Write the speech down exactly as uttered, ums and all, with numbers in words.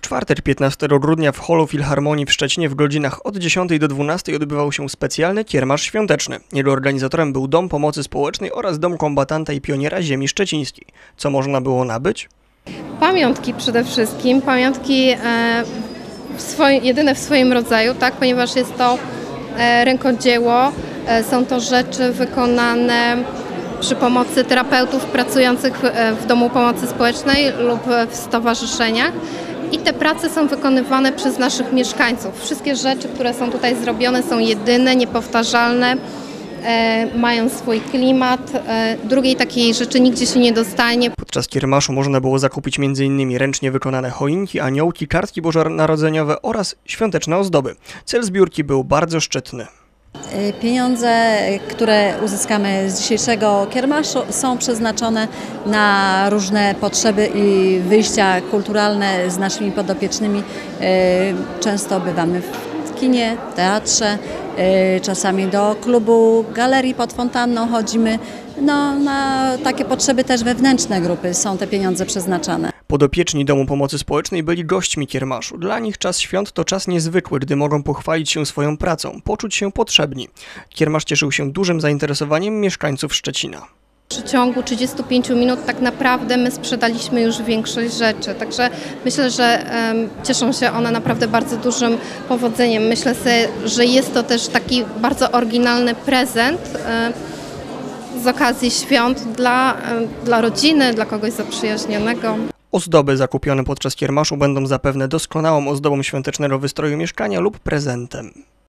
czwartek piętnastego grudnia w holu Filharmonii w Szczecinie w godzinach od dziesiątej do dwunastej odbywał się specjalny kiermasz świąteczny. Jego organizatorem był Dom Pomocy Społecznej oraz Dom Kombatanta i Pioniera Ziemi Szczecińskiej. Co można było nabyć? Pamiątki przede wszystkim, pamiątki e, w swoim, jedyne w swoim rodzaju, tak, ponieważ jest to e, rękodzieło, e, są to rzeczy wykonane przy pomocy terapeutów pracujących w, w Domu Pomocy Społecznej lub w stowarzyszeniach. I te prace są wykonywane przez naszych mieszkańców. Wszystkie rzeczy, które są tutaj zrobione, są jedyne, niepowtarzalne, e, mają swój klimat. E, drugiej takiej rzeczy nigdzie się nie dostanie. Podczas kiermaszu można było zakupić między innymi ręcznie wykonane choinki, aniołki, kartki bożonarodzeniowe oraz świąteczne ozdoby. Cel zbiórki był bardzo szczytny. Pieniądze, które uzyskamy z dzisiejszego kiermaszu, są przeznaczone na różne potrzeby i wyjścia kulturalne z naszymi podopiecznymi. Często bywamy w kinie, teatrze, czasami do klubu, galerii pod fontanną chodzimy. No, na takie potrzeby też wewnętrzne grupy są te pieniądze przeznaczane. Podopieczni Domu Pomocy Społecznej byli gośćmi kiermaszu. Dla nich czas świąt to czas niezwykły, gdy mogą pochwalić się swoją pracą, poczuć się potrzebni. Kiermasz cieszył się dużym zainteresowaniem mieszkańców Szczecina. W przeciągu trzydziestu pięciu minut tak naprawdę my sprzedaliśmy już większość rzeczy, także myślę, że um, cieszą się one naprawdę bardzo dużym powodzeniem. Myślę sobie, że jest to też taki bardzo oryginalny prezent um, z okazji świąt dla, um, dla rodziny, dla kogoś zaprzyjaźnionego. Ozdoby zakupione podczas kiermaszu będą zapewne doskonałą ozdobą świątecznego wystroju mieszkania lub prezentem.